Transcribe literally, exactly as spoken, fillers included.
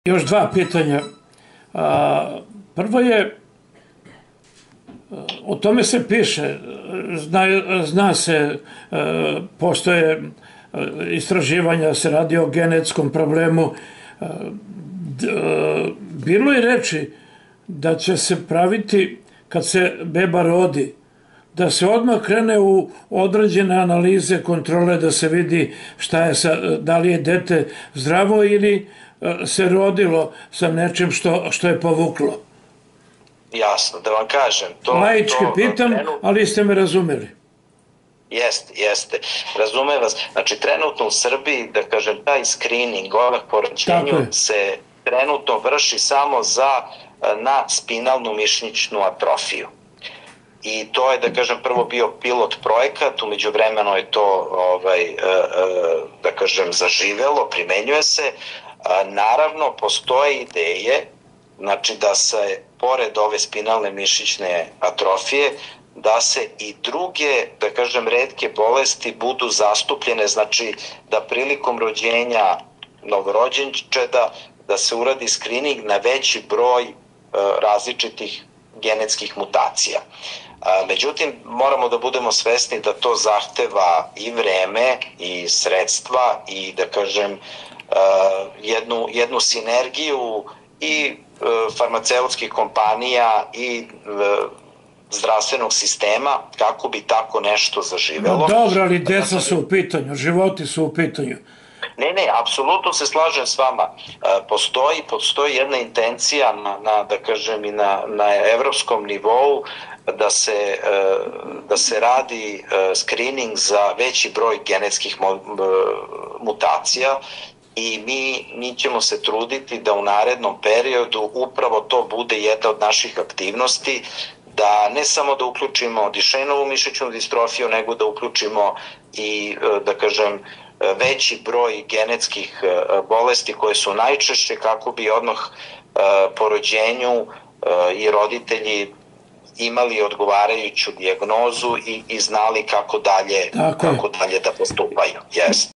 Još dva pitanja. Prvo je, o tome se piše, zna, zna se, postoje istraživanja, se radi o genetskom problemu. Bilo je reči da će se praviti, kad se beba rodi, da se odmah krene u određene analize, kontrole, da se vidi šta je sa, da li je dete zdravo ili se rodilo sa nečim što, što je povuklo. Jasno, da vam kažem. To, Laički to, pitam, trenutno, ali ste me razumeli. Jeste, jeste. Razume vas. Znači, trenutno u Srbiji, da kažem, taj screening odmah po rođenju se trenutno vrši samo za na spinalnu mišićnu atrofiju. I to je, da kažem, prvo bio pilot projekat, umeđu vremeno je to, ovaj, da kažem, zaživelo, primenjuje se. Naravno, postoje ideje, znači da se, pored ove spinalne mišićne atrofije, da se i druge, da kažem, retke bolesti budu zastupljene, znači da prilikom rođenja novorođenčeta da se uradi screening na veći broj različitih genetskih mutacija. Međutim, moramo da budemo svesni da to zahteva i vreme i sredstva i, da kažem, jednu, jednu sinergiju i farmaceutskih kompanija i zdravstvenog sistema kako bi tako nešto zaživelo. No, dobro, ali deca su u pitanju, životi su u pitanju. Ne, ne, apsolutno se slažem s vama. Postoji, postoji jedna intencija na, na da kažem, i na, na evropskom nivou da se, da se radi screening za veći broj genetskih mutacija i mi, mi ćemo se truditi da u narednom periodu upravo to bude jedna od naših aktivnosti, da ne samo da uključimo Duchenneovu mišićnu distrofiju, nego da uključimo i, da kažem, veći broj genetskih bolesti koje su najčešće, kako bi odmah po rođenju i roditelji imali odgovarajuću dijagnozu i, i znali kako dalje, kako dalje da postupaju. Yes.